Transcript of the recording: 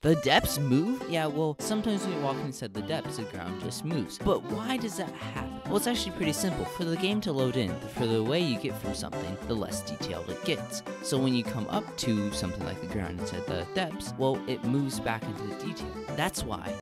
The depths move? Yeah, well, sometimes when you walk inside the depths, the ground just moves. But why does that happen? Well, it's actually pretty simple. For the game to load in, the further away you get from something, the less detailed it gets. So when you come up to something like the ground inside the depths, well, it moves back into the detail. That's why